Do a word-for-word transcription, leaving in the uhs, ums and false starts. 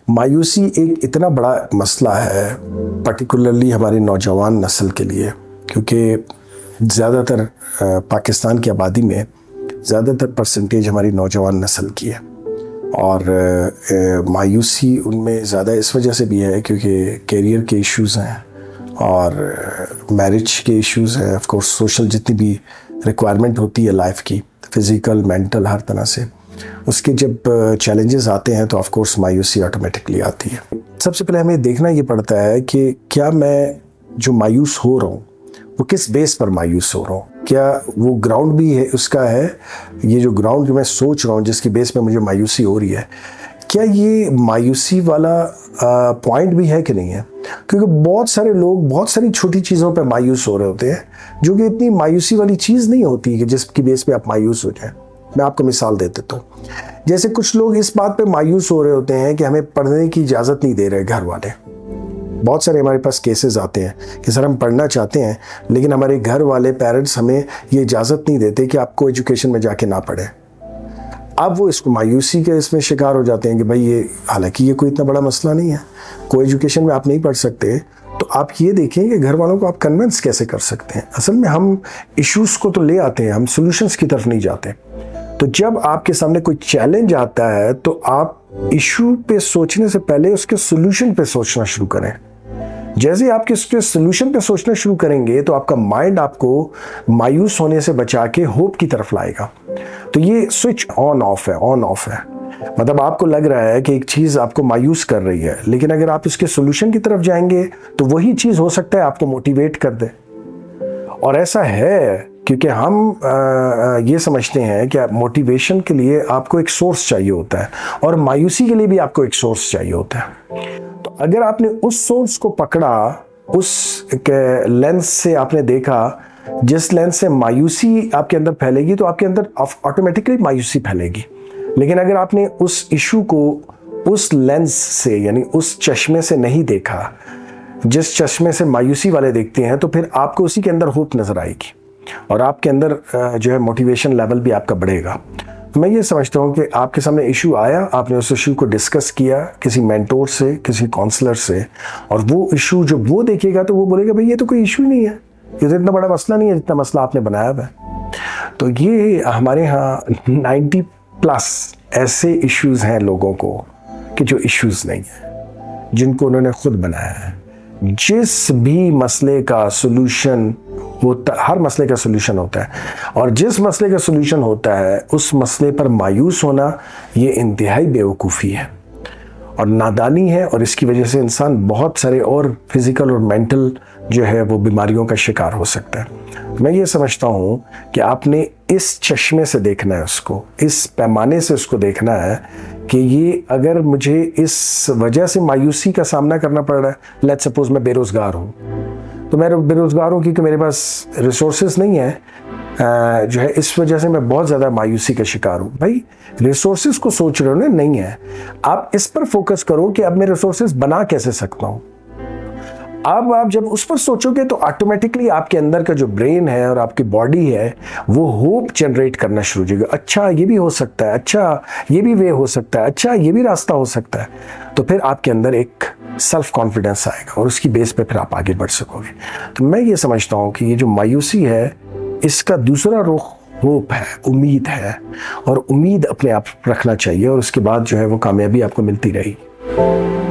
मायूसी एक इतना बड़ा मसला है, पर्टिकुलरली हमारी नौजवान नस्ल के लिए, क्योंकि ज़्यादातर पाकिस्तान की आबादी में ज़्यादातर परसेंटेज हमारी नौजवान नस्ल की है। और मायूसी उनमें ज़्यादा इस वजह से भी है क्योंकि कैरियर के इश्यूज़ हैं और मैरिज के इश्यूज़ हैं, ऑफ कोर्स सोशल जितनी भी रिक्वायरमेंट होती है लाइफ की, फिज़िकल मेंटल हर तरह से, उसके जब चैलेंजेस आते हैं तो ऑफ कोर्स मायूसी ऑटोमेटिकली आती है। सबसे पहले हमें देखना ये पड़ता है कि क्या मैं जो मायूस हो रहा हूँ वो किस बेस पर मायूस हो रहा हूँ, क्या वो ग्राउंड भी है उसका है, ये जो ग्राउंड जो मैं सोच रहा हूँ जिसकी बेस पे मुझे मायूसी हो रही है, क्या ये मायूसी वाला पॉइंट भी है कि नहीं है। क्योंकि बहुत सारे लोग बहुत सारी छोटी चीज़ों पे मायूस हो रहे होते हैं जो कि इतनी मायूसी वाली चीज़ नहीं होती कि जिसकी बेस पे आप मायूस हो जाएं। मैं आपको मिसाल दे देता हूँ। जैसे कुछ लोग इस बात पे मायूस हो रहे होते हैं कि हमें पढ़ने की इजाज़त नहीं दे रहे घर वाले। बहुत सारे हमारे पास केसेस आते हैं कि सर हम पढ़ना चाहते हैं लेकिन हमारे घर वाले पेरेंट्स हमें ये इजाज़त नहीं देते कि आपको एजुकेशन में जाके ना पढ़े। अब वो इसको मायूसी के इसमें शिकार हो जाते हैं कि भाई ये, हालांकि ये कोई इतना बड़ा मसला नहीं है, कोई एजुकेशन में आप नहीं पढ़ सकते, तो आप ये देखें कि घर वालों को आप कन्विंस कैसे कर सकते हैं। असल में हम इश्यूज़ को तो ले आते हैं, हम सॉल्यूशंस की तरफ नहीं जाते। तो जब आपके सामने कोई चैलेंज आता है तो आप इशू पे सोचने से पहले उसके सॉल्यूशन पे सोचना शुरू करें। जैसे ही आपके उसके सॉल्यूशन पे सोचना शुरू करेंगे तो आपका माइंड आपको मायूस होने से बचा के होप की तरफ लाएगा। तो ये स्विच ऑन ऑफ है, ऑन ऑफ है। मतलब आपको लग रहा है कि एक चीज़ आपको मायूस कर रही है, लेकिन अगर आप इसके सॉल्यूशन की तरफ जाएंगे तो वही चीज़ हो सकता है आपको मोटिवेट कर दे। और ऐसा है क्योंकि हम आ, ये समझते हैं कि मोटिवेशन के लिए आपको एक सोर्स चाहिए होता है और मायूसी के लिए भी आपको एक सोर्स चाहिए होता है। तो अगर आपने उस सोर्स को पकड़ा, उस लेंस से आपने देखा जिस लेंस से मायूसी आपके अंदर फैलेगी तो आपके अंदर ऑटोमेटिकली मायूसी फैलेगी। लेकिन अगर आपने उस इशू को उस लेंस से यानी उस चश्मे से नहीं देखा जिस चश्मे से मायूसी वाले देखते हैं, तो फिर आपको उसी के अंदर होप नजर आएगी और आपके अंदर जो है मोटिवेशन लेवल भी आपका बढ़ेगा। मैं ये समझता हूँ कि आपके सामने इशू आया, आपने उस इशू को डिस्कस किया किसी मेंटोर से, किसी काउंसलर से, और वो इशू जो वो देखेगा तो वो बोलेगा भाई ये तो कोई इशू नहीं है, ये तो इतना बड़ा मसला नहीं है जितना मसला आपने बनाया हुआ है। तो ये हमारे यहाँ नाइन्टी प्लस ऐसे इश्यूज़ हैं लोगों को कि जो इश्यूज़ नहीं है, जिनको उन्होंने खुद बनाया है। जिस भी मसले का सॉल्यूशन होता, हर मसले का सॉल्यूशन होता है, और जिस मसले का सॉल्यूशन होता है उस मसले पर मायूस होना ये इंतहाई बेवकूफ़ी है और नादानी है, और इसकी वजह से इंसान बहुत सारे और फिज़िकल और मेंटल जो है वो बीमारियों का शिकार हो सकता है। मैं ये समझता हूँ कि आपने इस चश्मे से देखना है उसको, इस पैमाने से उसको देखना है कि ये अगर मुझे इस वजह से मायूसी का सामना करना पड़ रहा है, लेट्स सपोज मैं बेरोज़गार हूँ, तो मैं बेरोज़गार हूँ क्योंकि मेरे पास रिसोर्सेज नहीं है, जो है इस वजह से मैं बहुत ज़्यादा मायूसी का शिकार हूँ। भाई रिसोर्सेज को सोच रहे हो ना, नहीं है, आप इस पर फोकस करो कि अब मैं रिसोर्सेज बना कैसे सकता हूँ। अब आप जब उस पर सोचोगे तो ऑटोमेटिकली आपके अंदर का जो ब्रेन है और आपकी बॉडी है वो होप जनरेट करना शुरू हो जाएगा। अच्छा ये भी हो सकता है, अच्छा ये भी वे हो सकता है, अच्छा ये भी रास्ता हो सकता है। तो फिर आपके अंदर एक सेल्फ कॉन्फिडेंस आएगा और उसकी बेस पे फिर आप आगे बढ़ सकोगे। तो मैं ये समझता हूँ कि ये जो मायूसी है इसका दूसरा रुख होप है, उम्मीद है, और उम्मीद अपने आप रखना चाहिए और उसके बाद जो है वो कामयाबी आपको मिलती रहेगी।